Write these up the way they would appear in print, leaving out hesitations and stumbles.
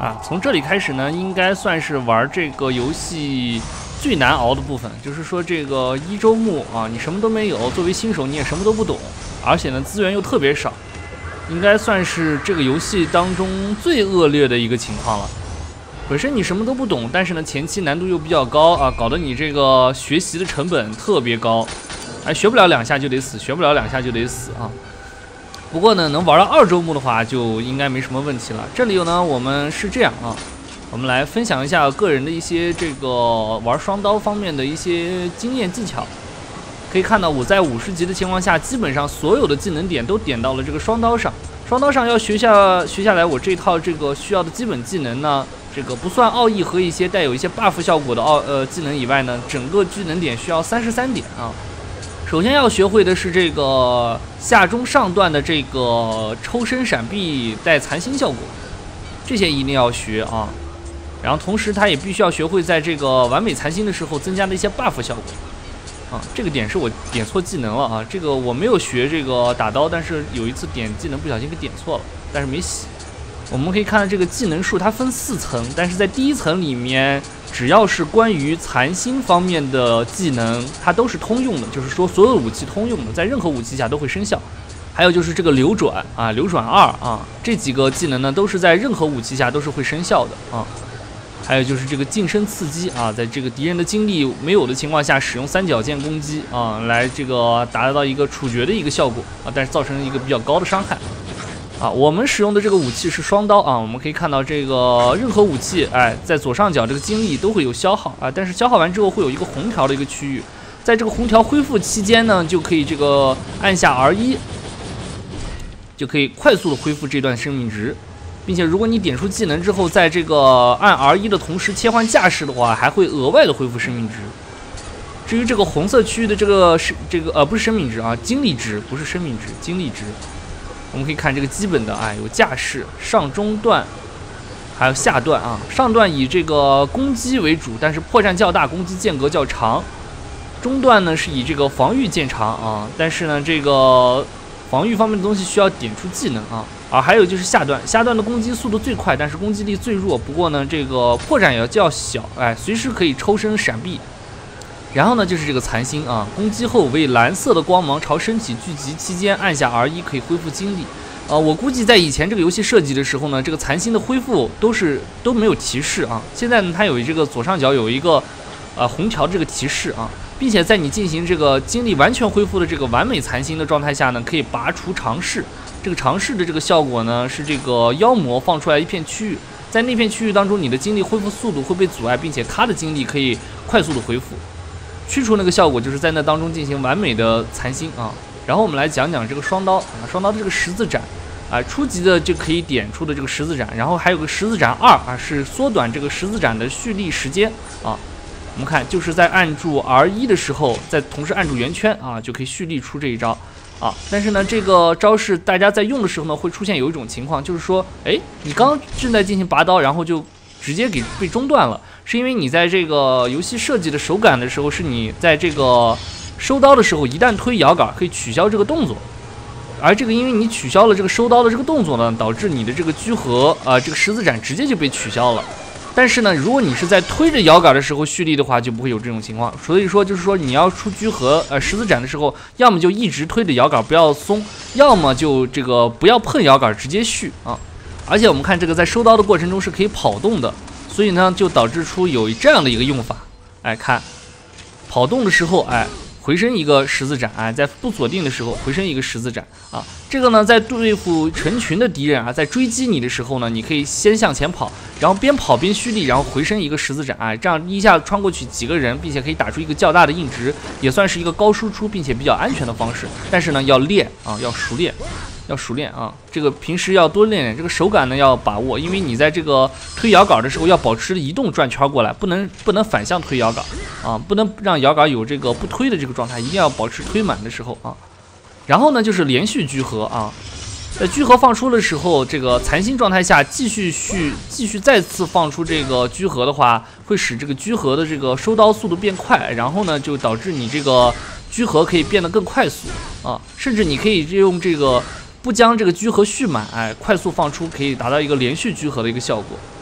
啊，从这里开始呢，应该算是玩这个游戏最难熬的部分，就是说这个1周目啊，你什么都没有，作为新手你也什么都不懂，而且呢资源又特别少，应该算是这个游戏当中最恶劣的一个情况了。本身你什么都不懂，但是呢前期难度又比较高啊，搞得你这个学习的成本特别高，哎，学不了2下就得死，学不了2下就得死啊。不过呢，能玩到2周目的话，就应该没什么问题了。这里呢，我们是这样啊，我们来分享一下个人的一些这个玩双刀方面的一些经验技巧。可以看到，我在50级的情况下，基本上所有的技能点都点到了这个双刀上。双刀上要学下来，我这套这个需要的基本技能呢，这个不算奥义和一些带有一些 buff 效果的技能以外呢，整个技能点需要33点啊。首先要学会的是这个下中上段的这个抽身闪避带残星效果，这些一定要学啊。然后同时他也必须要学会在这个完美残星的时候增加的一些 buff 效果啊。这个点是我点错技能了啊，这个我没有学这个打刀，但是有一次点技能不小心给点错了，但是没洗。我们可以看到这个技能树它分4层，但是在第1层里面，只要是关于残星方面的技能，它都是通用的，就是说所有武器通用的，在任何武器下都会生效。还有就是这个流转啊，流转2啊，这几个技能呢都是在任何武器下都是会生效的啊。还有就是这个近身刺激啊，在这个敌人的精力没有的情况下，使用3角剑攻击啊，来这个达到一个处决的一个效果啊，但是造成一个比较高的伤害。啊，我们使用的这个武器是双刀啊，我们可以看到这个任何武器，哎，在左上角这个精力都会有消耗啊，但是消耗完之后会有一个红条的一个区域，在这个红条恢复期间呢，就可以这个按下 R1， 就可以快速的恢复这段生命值，并且如果你点出技能之后，在这个按 R1 的同时切换架势的话，还会额外的恢复生命值。至于这个红色区域的这个不是生命值啊，精力值，不是生命值，精力值。我们可以看这个基本的，哎，有架势、上中段，还有下段啊。上段以这个攻击为主，但是破绽较大，攻击间隔较长。中段呢是以这个防御见长啊，但是呢这个防御方面的东西需要点出技能啊。还有就是下段，下段的攻击速度最快，但是攻击力最弱。不过呢这个破绽也较小，哎，随时可以抽身闪避。然后呢，就是这个残星啊，攻击后为蓝色的光芒朝身体聚集，期间按下 R1 可以恢复精力。我估计在以前这个游戏设计的时候呢，这个残星的恢复都没有提示啊。现在呢，它有这个左上角有一个红条这个提示啊，并且在你进行这个精力完全恢复的这个完美残星的状态下呢，可以拔除尝试。这个尝试的这个效果呢，是这个妖魔放出来一片区域，在那片区域当中，你的精力恢复速度会被阻碍，并且它的精力可以快速的恢复。去除那个效果，就是在那当中进行完美的残星啊。然后我们来讲讲这个双刀啊，双刀的这个十字斩啊，初级的就可以点出的这个十字斩，然后还有个十字斩2啊，是缩短这个十字斩的蓄力时间啊。我们看就是在按住 R1 的时候，在同时按住圆圈啊，就可以蓄力出这一招啊。但是呢，这个招式大家在用的时候呢，会出现有一种情况，就是说，哎，你刚正在进行拔刀，然后就直接给被中断了。是因为你在这个游戏设计的手感的时候，是你在这个收刀的时候，一旦推摇杆可以取消这个动作，而这个因为你取消了这个收刀的这个动作呢，导致你的这个居合这个十字斩直接就被取消了。但是呢，如果你是在推着摇杆的时候蓄力的话，就不会有这种情况。所以说就是说你要出居合十字斩的时候，要么就一直推着摇杆不要松，要么就这个不要碰摇杆直接蓄啊。而且我们看这个在收刀的过程中是可以跑动的。所以呢，就导致出有这样的一个用法，哎，看跑动的时候，哎，回身一个十字斩，哎，在不锁定的时候回身一个十字斩啊。这个呢，在对付成群的敌人啊，在追击你的时候呢，你可以先向前跑，然后边跑边蓄力，然后回身一个十字斩，哎，这样一下穿过去几个人，并且可以打出一个较大的硬直，也算是一个高输出并且比较安全的方式。但是呢，要练啊，要熟练。要熟练啊，这个平时要多练练，这个手感呢要把握，因为你在这个推摇杆的时候要保持移动转圈过来，不能反向推摇杆啊，不能让摇杆有这个不推的这个状态，一定要保持推满的时候啊。然后呢就是连续居合啊，在居合放出的时候，这个残星状态下继续再次放出这个居合的话，会使这个居合的这个收刀速度变快，然后呢就导致你这个居合可以变得更快速啊，甚至你可以用这个。不将这个居合蓄满，哎，快速放出，可以达到一个连续居合的一个效果。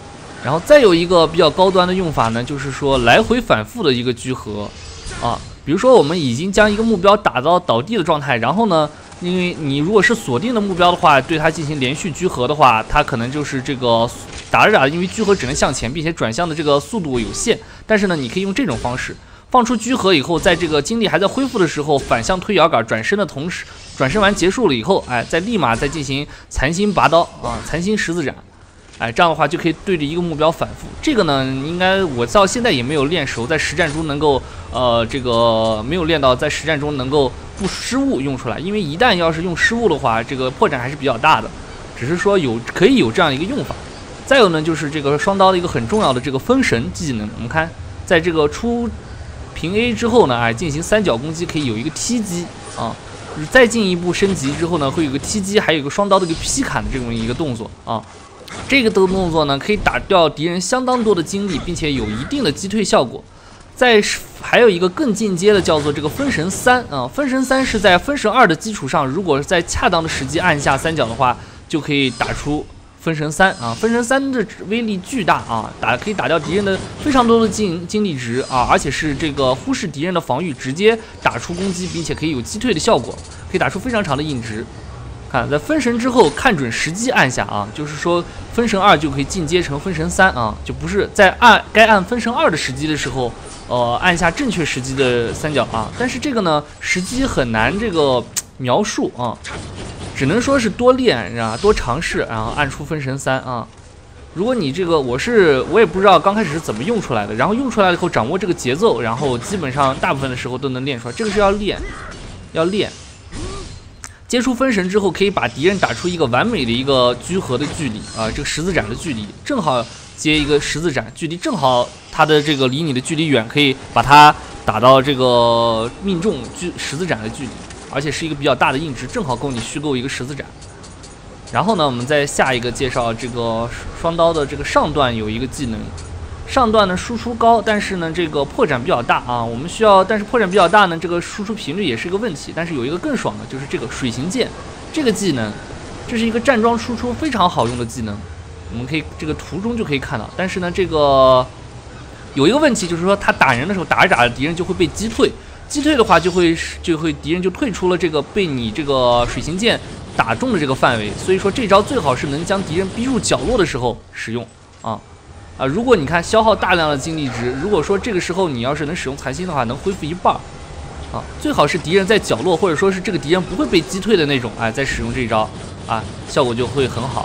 然后再有一个比较高端的用法呢，就是说来回反复的一个居合啊。比如说我们已经将一个目标打到倒地的状态，然后呢，因为你如果是锁定的目标的话，对它进行连续居合的话，它可能就是这个打着打着，因为居合只能向前，并且转向的这个速度有限。但是呢，你可以用这种方式，放出居合以后，在这个精力还在恢复的时候，反向推摇杆转身的同时，转身完结束了以后，哎，再立马再进行残心拔刀啊，残心十字斩。哎，这样的话就可以对着一个目标反复。这个呢，应该我到现在也没有练熟，在实战中能够这个没有练到在实战中能够不失误用出来。因为一旦要是用失误的话，这个破绽还是比较大的。只是说可以有这样一个用法。再有呢，就是这个双刀的一个很重要的这个封神技能。我们看，在这个出平 A 之后呢，哎，进行三角攻击可以有一个踢击啊。再进一步升级之后呢，会有一个踢击，还有一个双刀的一个劈砍的这么一个动作啊。这个动作呢，可以打掉敌人相当多的精力，并且有一定的击退效果。还有一个更进阶的，叫做这个分神3啊。分神3是在分神2的基础上，如果在恰当的时机按下三角的话，就可以打出分神3啊。分神3的威力巨大啊，可以打掉敌人的非常多的精力值啊，而且是这个忽视敌人的防御，直接打出攻击，并且可以有击退的效果，可以打出非常长的硬直。看，在分神之后看准时机按下啊，就是说分神2就可以进阶成分神3啊，就不是在该按分神2的时机的时候，按下正确时机的三角啊。但是这个呢，时机很难这个描述啊，只能说是多练啊，多尝试，然后按出分神3啊。如果你这个我也不知道刚开始是怎么用出来的，然后用出来了以后掌握这个节奏，然后基本上大部分的时候都能练出来。这个是要练。接触分神之后，可以把敌人打出一个完美的一个居合的距离啊，这个十字斩的距离正好接一个十字斩，距离正好它的这个离你的距离远，可以把它打到这个命中十字斩的距离，而且是一个比较大的硬直，正好够你虚构一个十字斩。然后呢，我们再下一个介绍这个双刀的这个上段有一个技能。上段呢输出高，但是呢这个破绽比较大啊，我们需要，但是破绽比较大呢，这个输出频率也是一个问题。但是有一个更爽的，就是这个水行剑这个技能，这是一个站桩输出非常好用的技能，我们可以这个图中就可以看到。但是呢这个有一个问题，就是说他打人的时候打着打着敌人就会被击退，击退的话就会敌人就退出了这个被你这个水行剑打中的这个范围，所以说这招最好是能将敌人逼入角落的时候使用啊。如果你看消耗大量的精力值，如果说这个时候你要是能使用残心的话，能恢复一半啊。最好是敌人在角落，或者说是这个敌人不会被击退的那种，哎，再使用这一招啊，效果就会很好。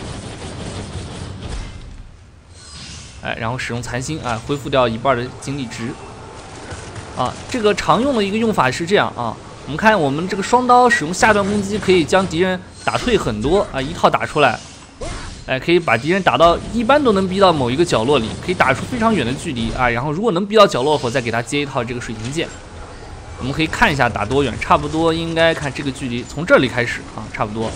哎，然后使用残心啊，恢复掉一半的精力值啊。这个常用的一个用法是这样啊，我们看我们这个双刀使用下段攻击，可以将敌人打退很多啊，一套打出来。哎，可以把敌人打到一般都能逼到某一个角落里，可以打出非常远的距离啊。然后如果能逼到角落后，再给他接一套这个水行剑。我们可以看一下打多远，差不多应该看这个距离，从这里开始啊，差不多。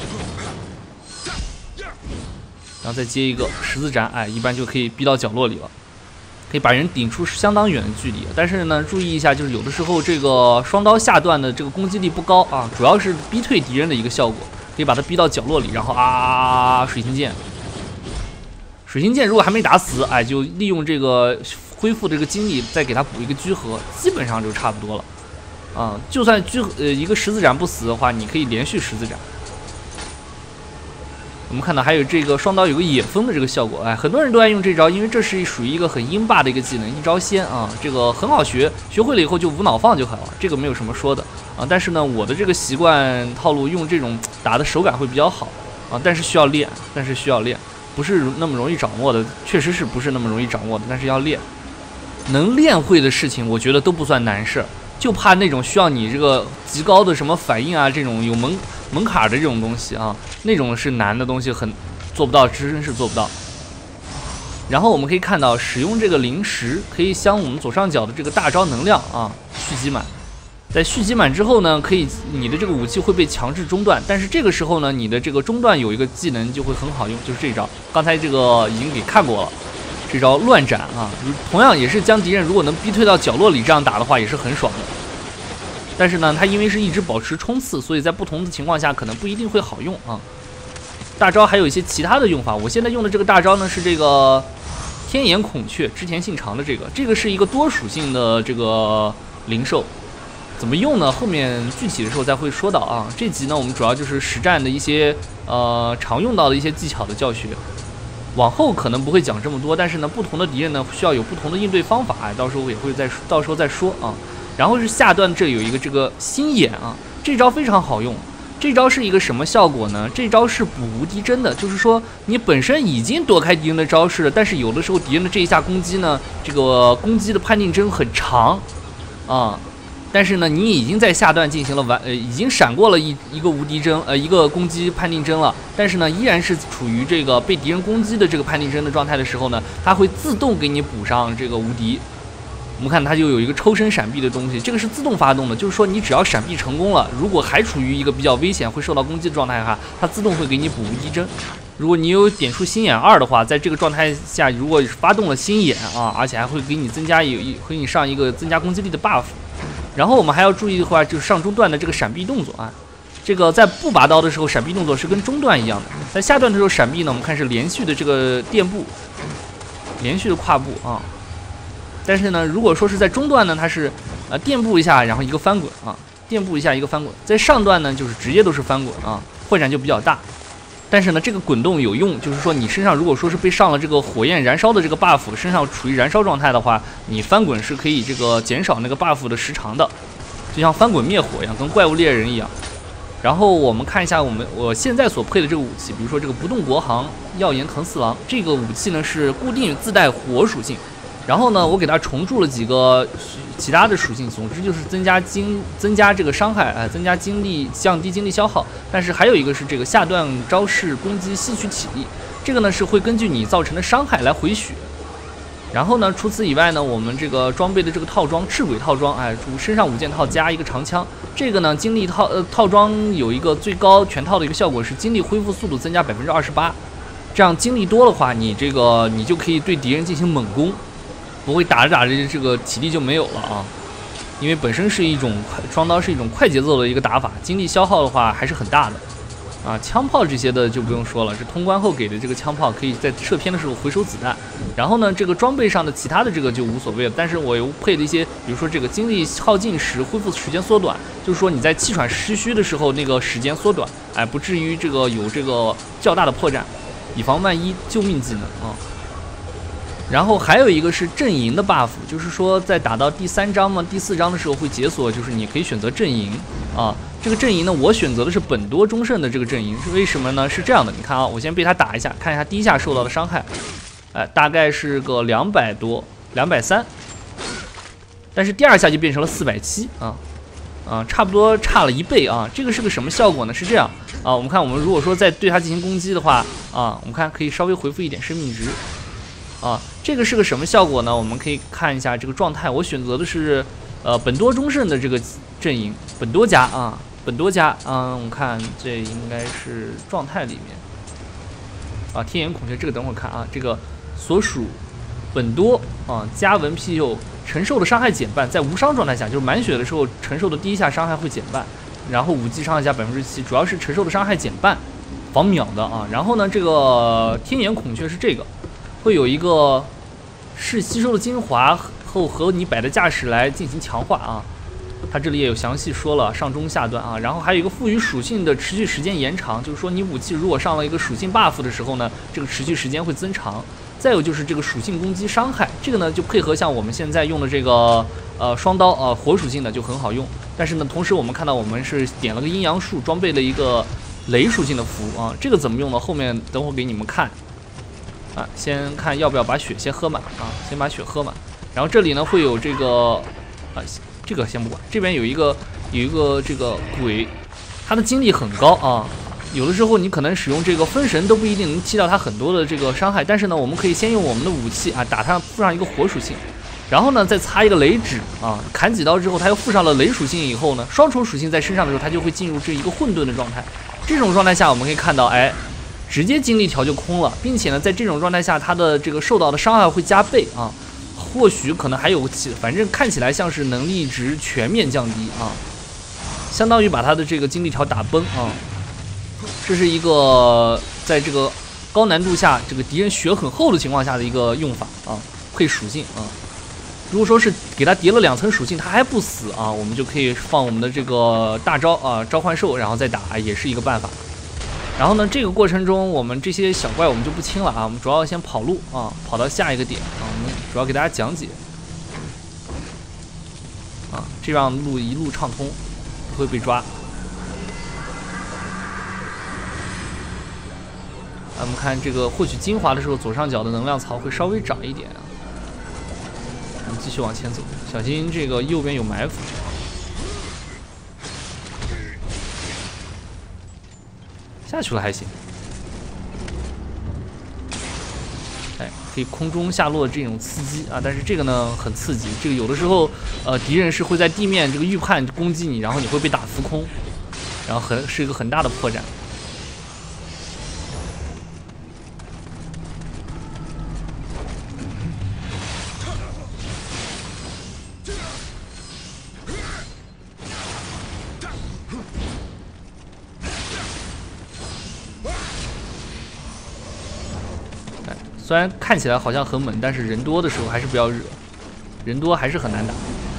然后再接一个十字斩，哎，一般就可以逼到角落里了，可以把人顶出相当远的距离。但是呢，注意一下，就是有的时候这个双刀下段的这个攻击力不高啊，主要是逼退敌人的一个效果。可以把它逼到角落里，然后水行剑如果还没打死，哎，就利用这个恢复这个精力，再给它补一个居合，基本上就差不多了啊。就算一个十字斩不死的话，你可以连续十字斩。我们看到还有这个双刀有个野风的这个效果，哎，很多人都爱用这招，因为这是属于一个很阴霸的一个技能，一招鲜啊，这个很好学，学会了以后就无脑放就好了，这个没有什么说的啊。但是呢，我的这个习惯套路用这种打的手感会比较好啊，但是需要练，不是那么容易掌握的，确实是不是那么容易掌握的，但是要练，能练会的事情，我觉得都不算难事，就怕那种需要你这个极高的什么反应啊，这种有门槛的这种东西啊，那种是难的东西，很做不到，真是做不到。然后我们可以看到，使用这个灵石可以将我们左上角的这个大招能量啊蓄积满。在蓄积满之后呢，你的这个武器会被强制中断，但是这个时候呢，你的这个中断有一个技能就会很好用，就是这招。刚才这个已经给看过了，这招乱斩啊，同样也是将敌人如果能逼退到角落里，这样打的话也是很爽的。但是呢，它因为是一直保持冲刺，所以在不同的情况下可能不一定会好用啊。 大招还有一些其他的用法。我现在用的这个大招呢是这个天眼孔雀，织田信长的这个是一个多属性的这个灵兽。怎么用呢？后面具体的时候再会说到啊。这集呢，我们主要就是实战的一些常用到的一些技巧的教学。往后可能不会讲这么多，但是呢，不同的敌人呢需要有不同的应对方法，到时候也会到时候再说啊。然后是下段这里有一个这个心眼啊，这招非常好用。这招是一个什么效果呢？这招是补无敌帧的，就是说你本身已经躲开敌人的招式了，但是有的时候敌人的这一下攻击呢，这个攻击的判定帧很长啊。但是呢，你已经在下段进行了已经闪过了一个无敌帧，一个攻击判定帧了。但是呢，依然是处于这个被敌人攻击的这个判定帧的状态的时候呢，它会自动给你补上这个无敌。我们看它就有一个抽身闪避的东西，这个是自动发动的，就是说你只要闪避成功了，如果还处于一个比较危险会受到攻击的状态下，它自动会给你补无敌帧。如果你有点出心眼2的话，在这个状态下，如果发动了心眼啊，而且还会给你会给你上一个增加攻击力的 buff。然后我们还要注意的话，就是上中段的这个闪避动作啊，这个在不拔刀的时候，闪避动作是跟中段一样的。在下段的时候，闪避呢，我们看是连续的这个垫步，连续的跨步啊。但是呢，如果说是在中段呢，它是垫步一下，然后一个翻滚啊，垫步一下一个翻滚。在上段呢，就是直接都是翻滚啊，扩展就比较大。但是呢，这个滚动有用，就是说你身上如果说是被上了这个火焰燃烧的这个 buff， 身上处于燃烧状态的话，你翻滚是可以这个减少那个 buff 的时长的，就像翻滚灭火一样，跟怪物猎人一样。然后我们看一下我现在所配的这个武器，比如说这个不动国行耀炎藤四郎，这个武器呢是固定自带火属性。然后呢，我给它重铸了几个其他的属性，总之就是增加这个伤害，增加精力，降低精力消耗。但是还有一个是这个下段招式攻击吸取体力，这个呢是会根据你造成的伤害来回血。然后呢，除此以外呢，我们这个装备的这个套装赤鬼套装，身上5件套加一个长枪。这个呢，精力套装有一个最高全套的一个效果是精力恢复速度增加28%，这样精力多的话，你就可以对敌人进行猛攻。不会打着打着这个体力就没有了啊，因为本身是一种双刀是一种快节奏的一个打法，精力消耗的话还是很大的啊。枪炮这些的就不用说了，是通关后给的这个枪炮，可以在射偏的时候回收子弹。然后呢，这个装备上的其他的这个就无所谓了，但是我又配了一些，比如说这个精力耗尽时恢复时间缩短，就是说你在气喘吁吁的时候那个时间缩短，不至于这个有这个较大的破绽，以防万一救命技能啊。然后还有一个是阵营的 buff， 就是说在打到第3章嘛、第4章的时候会解锁，就是你可以选择阵营啊。这个阵营呢，我选择的是本多忠胜的这个阵营，是为什么呢？是这样的，你看啊，我先被他打一下，看一下第一下受到的伤害，大概是个200多，230，但是第2下就变成了470啊，差不多差了1倍啊。这个是个什么效果呢？是这样啊，我们看我们如果说在对他进行攻击的话啊，我们看可以稍微回复一点生命值。这个是个什么效果呢？我们可以看一下这个状态，我选择的是本多忠胜的这个阵营，本多家啊，我们看这应该是状态里面天眼孔雀这个等会儿看啊，这个所属本多加文庇佑承受的伤害减半，在无伤状态下，就是满血的时候承受的第一下伤害会减半，然后武技伤害加7%，主要是承受的伤害减半，防秒的啊。然后呢，这个天眼孔雀是这个。会有一个是吸收了精华后和你摆的架势来进行强化啊，它这里也有详细说了上中下段啊。然后还有一个赋予属性的持续时间延长，就是说你武器如果上了一个属性 buff 的时候呢，这个持续时间会增长。再有就是这个属性攻击伤害，这个呢就配合像我们现在用的这个双刀火属性的就很好用。但是呢，同时我们看到我们是点了个阴阳术，装备了一个雷属性的符啊，这个怎么用呢？后面等会给你们看。先看要不要把血先喝满啊，先把血喝满。然后这里呢会有这个这个先不管，这边有一个这个鬼，他的精力很高啊，有的时候你可能使用这个分神都不一定能踢到他很多的这个伤害，但是呢，我们可以先用我们的武器打他附上一个火属性，然后呢再擦一个雷指砍几刀之后，他又附上了雷属性以后呢，双重属性在身上的时候，他就会进入这一个混沌的状态。这种状态下，我们可以看到，直接精力条就空了，并且呢，在这种状态下，它的这个受到的伤害会加倍啊，或许可能还有反正看起来像是能力值全面降低啊，相当于把它的这个精力条打崩啊。这是一个在这个高难度下，这个敌人血很厚的情况下的一个用法啊，配属性啊。如果说是给他叠了2层属性，他还不死啊，我们就可以放我们的这个大招啊，召唤兽，然后再打，也是一个办法。然后呢，这个过程中我们这些小怪我们就不清了啊，我们主要先跑路啊，跑到下一个点啊，我们主要给大家讲解啊，这样路一路畅通，不会被抓。我们看这个获取精华的时候，左上角的能量槽会稍微涨一点啊。我们继续往前走，小心这个右边有埋伏。下去了还行，哎，可以空中下落这种刺激啊，但是这个呢很刺激，这个有的时候敌人是会在地面这个预判攻击你，然后你会被打浮空，然后是一个很大的破绽。虽然看起来好像很猛，但是人多的时候还是不要惹，人多还是很难打。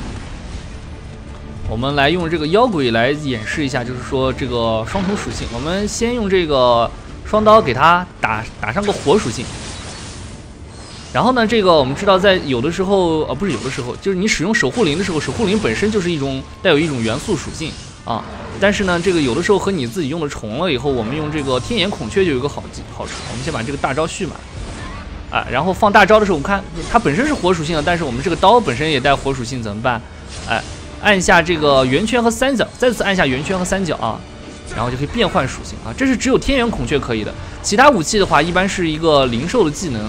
我们来用这个妖鬼来演示一下，就是说这个双重属性。我们先用这个双刀给它打上个火属性。然后呢，这个我们知道，在有的时候不是有的时候，就是你使用守护灵的时候，守护灵本身就是带有一种元素属性啊。但是呢，这个有的时候和你自己用的重了以后，我们用这个天眼孔雀就有一个好处。我们先把这个大招续满。啊，然后放大招的时候，我们看它本身是火属性的，但是我们这个刀本身也带火属性，怎么办？哎，按下这个圆圈和三角，再次按下圆圈和三角啊，然后就可以变换属性啊。这是只有天元孔雀可以的，其他武器的话一般是一个灵兽的技能。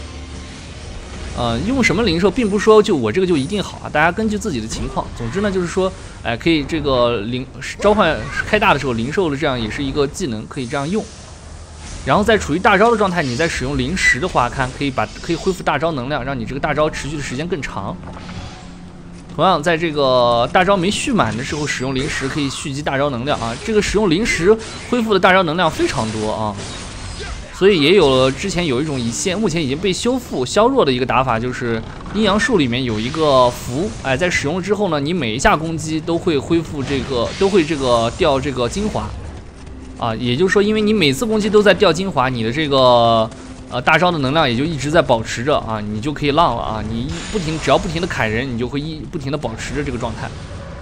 用什么灵兽，并不是说就我这个就一定好啊，大家根据自己的情况。总之呢，就是说，哎，可以这个召唤开大的时候，灵兽的这样也是一个技能，可以这样用。然后在处于大招的状态，你在使用灵石的话，可以恢复大招能量，让你这个大招持续的时间更长。同样，在这个大招没续满的时候，使用灵石可以蓄积大招能量啊。这个使用灵石恢复的大招能量非常多啊，所以也有了之前有一种目前已经被削弱的一个打法，就是阴阳术里面有一个符，哎，在使用之后呢，你每一下攻击都会恢复掉这个精华。啊，也就是说，因为你每次攻击都在掉精华，你的这个大招的能量也就一直在保持着啊，你就可以浪了啊！你只要不停的砍人，你就会不停的保持着这个状态。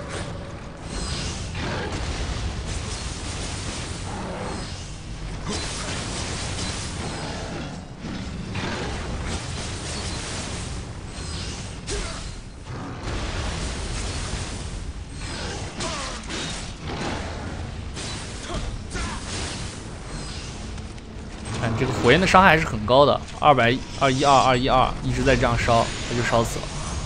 这个火焰的伤害还是很高的，212，一直在这样烧，它就烧死了。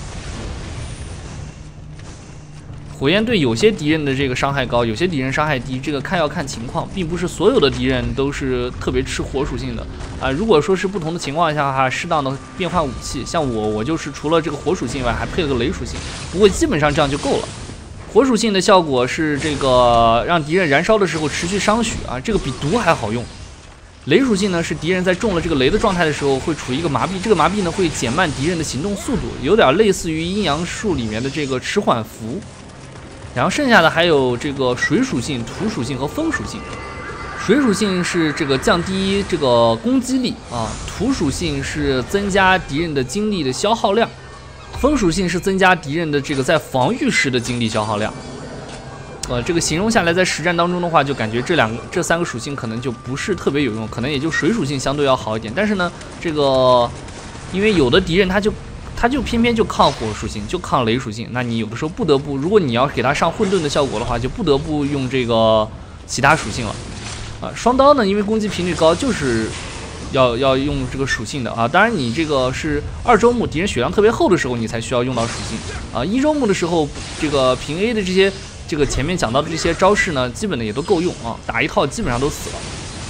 火焰对有些敌人的这个伤害高，有些敌人伤害低，这个要看情况，并不是所有的敌人都是特别吃火属性的啊。如果说是不同的情况下哈，适当的变换武器，像我就是除了这个火属性以外，还配了个雷属性，不过基本上这样就够了。火属性的效果是这个让敌人燃烧的时候持续伤血啊，这个比毒还好用。雷属性呢是敌人在中了这个雷的状态的时候会处于一个麻痹，这个麻痹呢会减慢敌人的行动速度，有点类似于阴阳术里面的这个迟缓符。然后剩下的还有这个水属性、土属性和风属性。水属性是这个降低这个攻击力啊，土属性是增加敌人的精力的消耗量，风属性是增加敌人的这个在防御时的精力消耗量。这个形容下来，在实战当中的话，就感觉这三个属性可能就不是特别有用，可能也就水属性相对要好一点。但是呢，这个因为有的敌人他就偏偏就抗火属性，就抗雷属性，那你有的时候不得不，如果你要给他上混沌的效果的话，就不得不用这个其他属性了。双刀呢，因为攻击频率高，就是要用这个属性的啊。当然，你这个是2周目敌人血量特别厚的时候，你才需要用到属性啊。1周目的时候，这个平 A 的这个前面讲到的这些招式呢，基本的也都够用啊，打一套基本上都死了。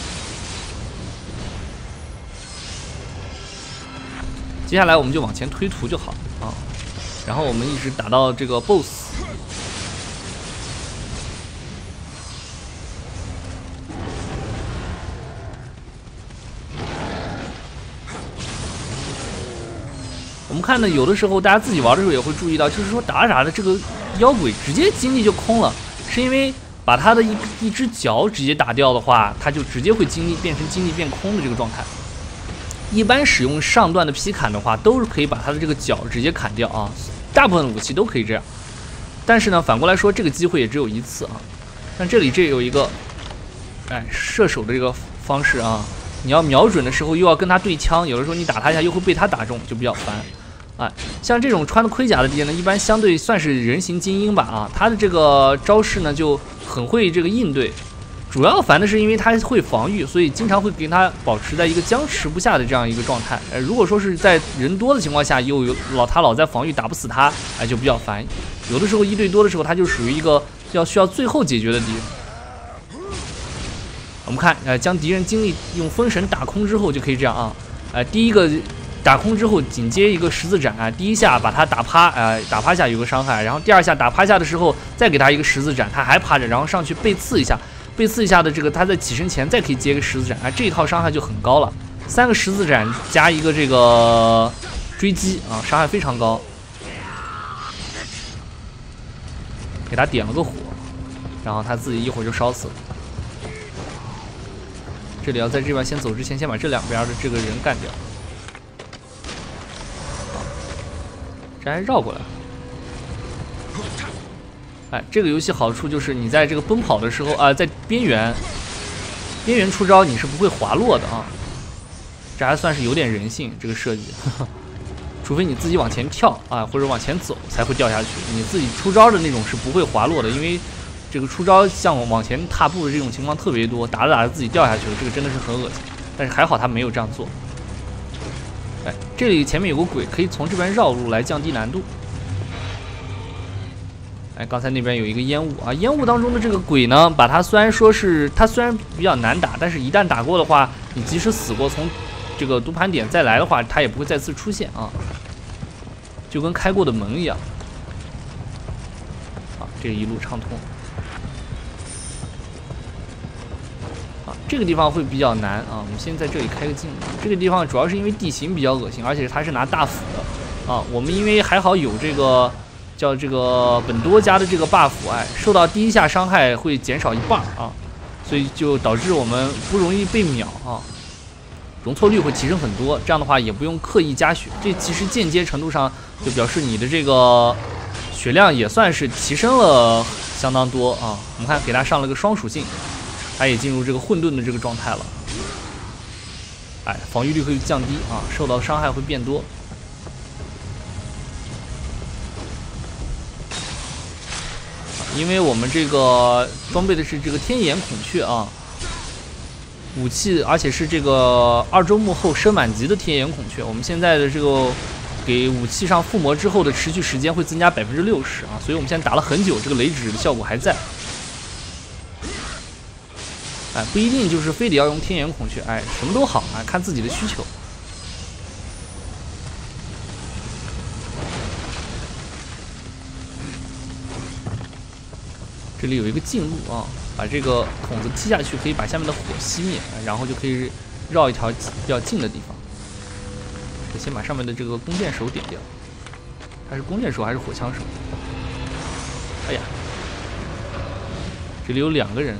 接下来我们就往前推图就好啊，然后我们一直打到这个 BOSS。 们看呢，有的时候大家自己玩的时候也会注意到，就是说打着打着这个妖鬼直接精力就空了，是因为把他的一只脚直接打掉的话，他就直接会变成精力变空的这个状态。一般使用上段的劈砍的话，都是可以把他的这个脚直接砍掉啊，大部分武器都可以这样。但是呢，反过来说，这个机会也只有一次啊。但这里有一个，射手的这个方式啊，你要瞄准的时候又要跟他对枪，有的时候你打他一下又会被他打中，就比较烦。像这种穿的盔甲的敌人呢，一般相对算是人形精英吧啊，他的这个招式呢就很会这个应对。主要烦的是因为他会防御，所以经常会给他保持在一个僵持不下的这样一个状态。如果说是在人多的情况下，又有他老在防御打不死他，就比较烦。有的时候1对多的时候，他就属于一个需要最后解决的敌人。我们看，将敌人精力用封神打空之后就可以这样啊，第一个。打空之后，紧接一个十字斩第一下把他打趴，打趴下有个伤害，然后第二下打趴下的时候，再给他一个十字斩，他还趴着，然后上去被刺一下，被刺一下的这个他在起身前再可以接个十字斩，这一套伤害就很高了，3个十字斩加一个这个追击啊，伤害非常高，给他点了个火，然后他自己一会儿就烧死了。这里要在这边先走之前，先把这两边的这个人干掉。这还绕过来，这个游戏好处就是你在这个奔跑的时候在边缘出招你是不会滑落的啊，这还算是有点人性这个设计，除非你自己往前跳或者往前走才会掉下去，你自己出招的那种是不会滑落的，因为这个出招像往前踏步的这种情况特别多，打着打着自己掉下去了，这个真的是很恶心，但是还好他没有这样做。这里前面有个鬼，可以从这边绕路来降低难度。刚才那边有一个烟雾烟雾当中的这个鬼呢，把它虽然比较难打，但是一旦打过的话，你即使死过，从这个读盘点再来的话，它也不会再次出现就跟开过的门一样。这一路畅通。这个地方会比较难我们先在这里开个镜。这个地方主要是因为地形比较恶心，而且它是拿大斧的我们因为还好有这个叫这个本多加的这个 buff， 受到第一下伤害会减少1半所以就导致我们不容易被秒容错率会提升很多。这样的话也不用刻意加血，这其实间接程度上就表示你的这个血量也算是提升了相当多我们看给它上了个双属性。它也进入这个混沌的这个状态了，防御率会降低受到伤害会变多。因为我们这个装备的是这个天眼孔雀武器，而且是这个2周目后升满级的天眼孔雀。我们现在的这个给武器上附魔之后的持续时间会增加60%所以我们现在打了很久，这个雷指的效果还在。不一定就是非得要用天眼孔雀，什么都好看自己的需求。这里有一个近路把这个筒子踢下去，可以把下面的火熄灭，然后就可以绕一条比较近的地方。先把上面的这个弓箭手点掉，它是弓箭手还是火枪手？哎呀，这里有2个人。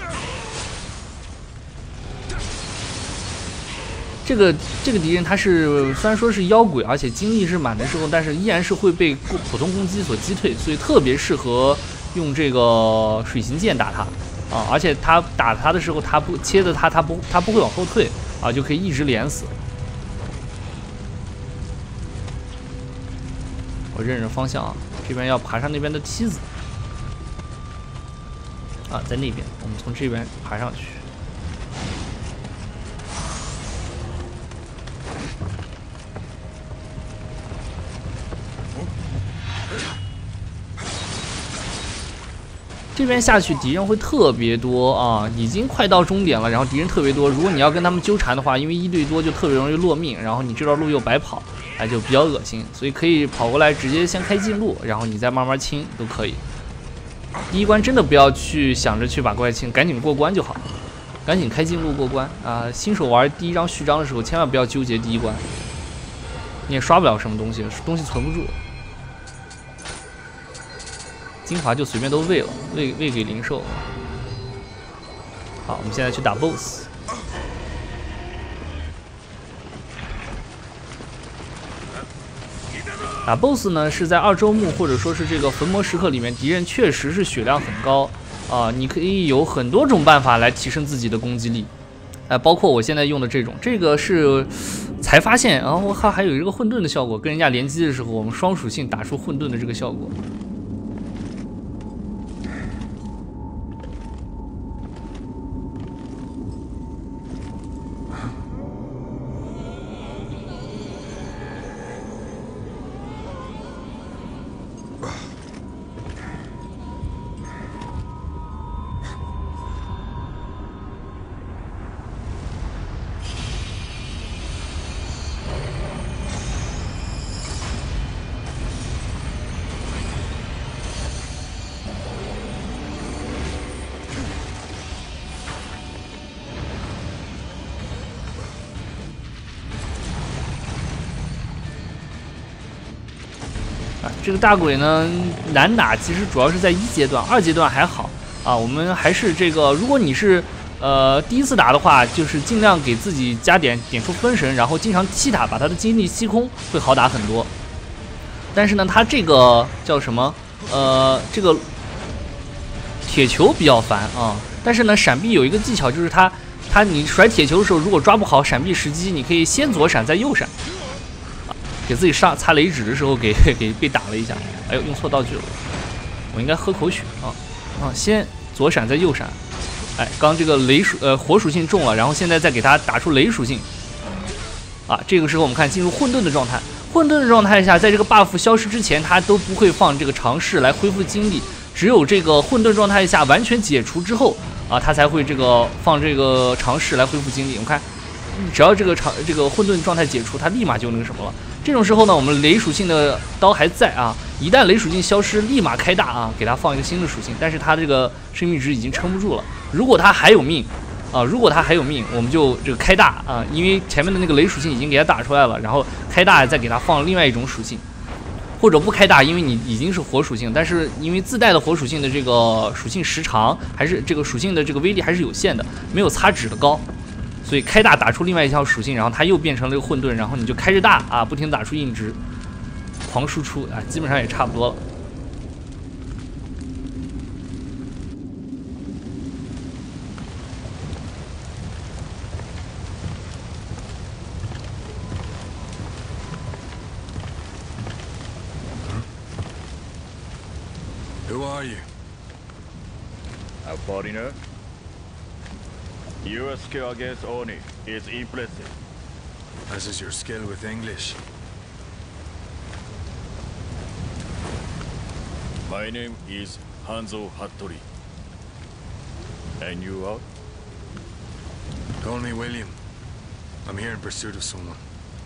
这个敌人他是虽然说是妖鬼，而且精力是满的时候，但是依然是会被普通攻击所击退，所以特别适合用这个水行剑打他而且他打他的时候，他不切的他不会往后退就可以一直连死。我认认方向这边要爬上那边的梯子在那边，我们从这边爬上去。这边下去敌人会特别多已经快到终点了，然后敌人特别多。如果你要跟他们纠缠的话，因为1对多就特别容易落命，然后你这段路又白跑，就比较恶心。所以可以跑过来直接先开近路，然后你再慢慢清都可以。第一关真的不要去想着去把怪清，赶紧过关就好，赶紧开近路过关新手玩第1章序章的时候，千万不要纠结第一关。 你也刷不了什么东西，东西存不住。精华就随便都喂了，喂给灵兽。好，我们现在去打 BOSS。打 BOSS 呢是在2周目或者说是这个焚魔时刻里面，敌人确实是血量很高啊，你可以有很多种办法来提升自己的攻击力，包括我现在用的这个是才发现，然后还有这个混沌的效果，跟人家联机的时候，我们双属性打出混沌的这个效果。这个大鬼呢难打，其实主要是在1阶段，2阶段还好啊。我们还是这个，如果你是第一次打的话，就是尽量给自己加点出分神，然后经常气塔，把他的精力吸空，会好打很多。但是呢，他这个叫什么？这个铁球比较烦啊。但是呢，闪避有一个技巧，就是你甩铁球的时候，如果抓不好闪避时机，你可以先左闪再右闪。给自己擦雷纸的时候给被打了一下，哎呦，用错道具了，我应该喝口血啊！先左闪再右闪，哎，刚这个火属性中了，然后现在再给他打出雷属性，啊，这个时候我们看进入混沌的状态，混沌的状态下，在这个 buff 消失之前，他都不会放这个尝试来恢复精力，只有这个混沌状态下完全解除之后啊，他才会这个放这个尝试来恢复精力。我们看，只要这个混沌状态解除，他立马就那个什么了。这种时候呢，我们雷属性的刀还在啊，一旦雷属性消失，立马开大啊，给他放一个新的属性。但是他这个生命值已经撑不住了，如果他还有命啊，我们就这个开大啊，因为前面的那个雷属性已经给他打出来了，然后开大再给他放另外一种属性，或者不开大，因为你已经是火属性，但是因为自带的火属性的这个属性时长还是这个属性的这个威力还是有限的，没有擦纸的高。所以开大打出另外一条属性，然后它又变成了一个混沌，然后你就开着大啊，不停打出硬直，狂输出啊，基本上也差不多了。 Who are you? A foreigner? Your skill against Oni is impressive. As is your skill with English. My name is Hanzo Hattori. And you are? Call me William. I'm here in pursuit of someone.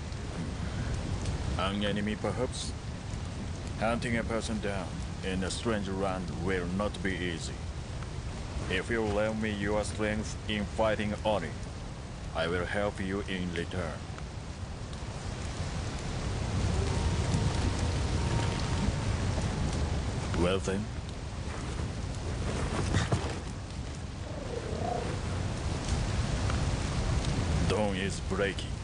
An enemy, perhaps? Hunting a person down in a strange land will not be easy. If you lend me your strength in fighting Oni, I will help you in return. Well then. Dawn is breaking.